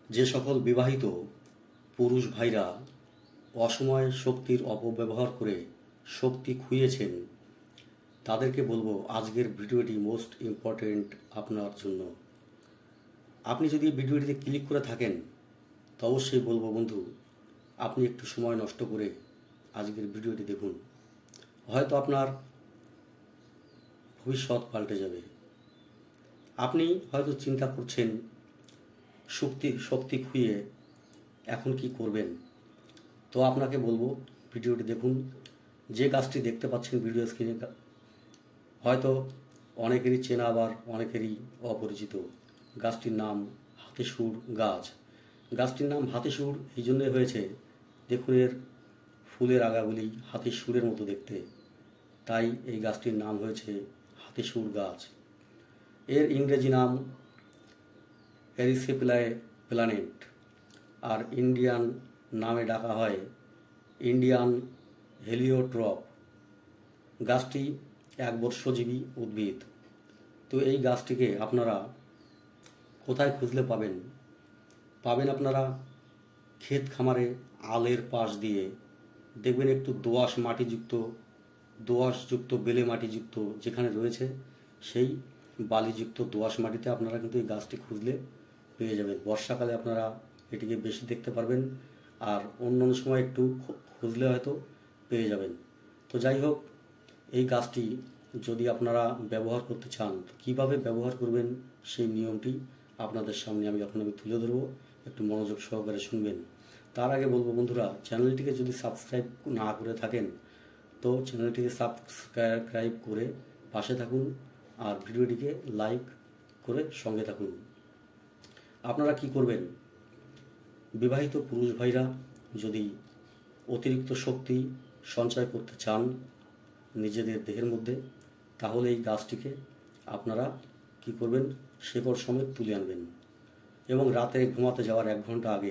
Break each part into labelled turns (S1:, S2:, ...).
S1: যে সকল বিবাহিত পুরুষ ভাইরা অসময়ে শক্তির অপব্যবহার করে শক্তি খুইয়েছেন তাদেরকে বলবো আজকের ভিডিওটি মোস্ট ইম্পর্টেন্ট আপনার জন্য। আপনি যদি ভিডিওটিতে ক্লিক করে থাকেন তো অবশ্যই বলবো বন্ধু, আপনি একটু সময় নষ্ট করে আজকের ভিডিওটি দেখুন। হয়তো আপনার ভবিষ্যৎ পাল্টে যাবে। আপনি হয়তো চিন্তা করছেন শক্তি খুইয়ে এখন কি করবেন। তো আপনাকে বলবো ভিডিওটি দেখুন। যে গাছটি দেখতে পাচ্ছেন ভিডিও স্ক্রিনে হয়তো অনেকেরই চেনা, আবার অনেকেরই অপরিচিত। গাছটির নাম হাতিসুর গাছ। গাছটির নাম হাতিসুর এই জন্যই হয়েছে, দেখুন এর ফুলের আগাগুলি হাতির সুরের মতো দেখতে, তাই এই গাছটির নাম হয়েছে হাতিসুর গাছ। এর ইংরেজি নাম এরিসিপিলাই প্ল্যানেট, আর ইন্ডিয়ান নামে ডাকা হয় ইন্ডিয়ান হেলিওট্রপ। গাছটি একবর্ষজীবী উদ্ভিদ। তো এই গাছটিকে আপনারা কোথায় খুঁজলে পাবেন? আপনারা ক্ষেত খামারে আলের পাশ দিয়ে দেখবেন একটু দোআঁশযুক্ত বেলে মাটিযুক্ত যেখানে রয়েছে সেই বালিযুক্ত দোআঁশ মাটিতে আপনারা কিন্তু এই গাছটি খুঁজলে পেয়ে যাবেন। বর্ষাকালে আপনারা এটিকে বেশি দেখতে পারবেন, আর অন্য সময় একটু খুঁজলে হয়তো পেয়ে যাবেন। তো যাই হোক, এই গাছটি যদি আপনারা ব্যবহার করতে চান, কিভাবে ব্যবহার করবেন সেই নিয়মটি আপনাদের সামনে আমি তুলে ধরবো। একটু মনোযোগ সহকারে শুনবেন। তার আগে বলবো বন্ধুরা, চ্যানেলটিকে যদি সাবস্ক্রাইব না করে থাকেন তো চ্যানেলটিকে সাবস্ক্রাইব করে পাশে থাকুন, আর ভিডিওটিকে লাইক করে সঙ্গে থাকুন। আপনারা কি করবেন? বিবাহিত পুরুষ ভাইরা যদি অতিরিক্ত শক্তি সঞ্চয় করতে চান নিজেদের দেহের মধ্যে, তাহলে এই গাছটিকে আপনারা কি করবেন? শেকড় সমেত তুলে আনবেন এবং রাতে ঘুমাতে যাওয়ার 1 ঘন্টা আগে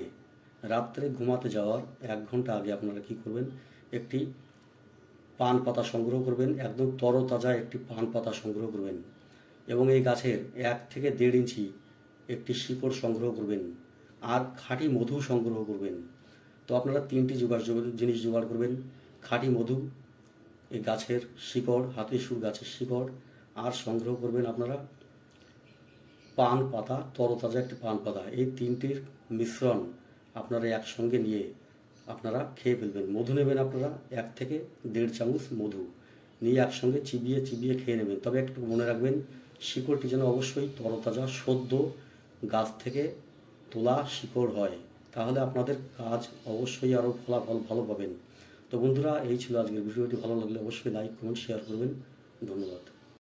S1: আপনারা কি করবেন? একটি পান পাতা সংগ্রহ করবেন, একদম তরতাজা একটি পান পাতা সংগ্রহ করবেন এবং এই গাছের 1 থেকে 1.5 ইঞ্চি একটি শিকড় সংগ্রহ করবেন, আর খাঁটি মধু সংগ্রহ করবেন। তো আপনারা 3টি জিনিস জোগাড় করবেন। খাঁটি মধু, এই গাছের শিকড়, হাতিসুর গাছের শিকড়, আর সংগ্রহ করবেন আপনারা পান পাতা, তরতাজা একটি পান পাতা। এই 3টির মিশ্রণ আপনারা একসঙ্গে নিয়ে আপনারা খেয়ে ফেলবেন। মধু নেবেন আপনারা 1 থেকে 1.5 চামচ মধু নিয়ে একসঙ্গে চিবিয়ে খেয়ে নেবেন। তবে একটু মনে রাখবেন, শিকড়টি যেন অবশ্যই তরতাজা সদ্য গাছ থেকে তোলা শিকড় হয়, তাহলে আপনাদের কাজ অবশ্যই আরও ফলাফল ভালো পাবেন। তো বন্ধুরা, এই ছিল আজকের ভিডিওটি। ভালো লাগলে অবশ্যই লাইক, কমেন্ট, শেয়ার করবেন। ধন্যবাদ।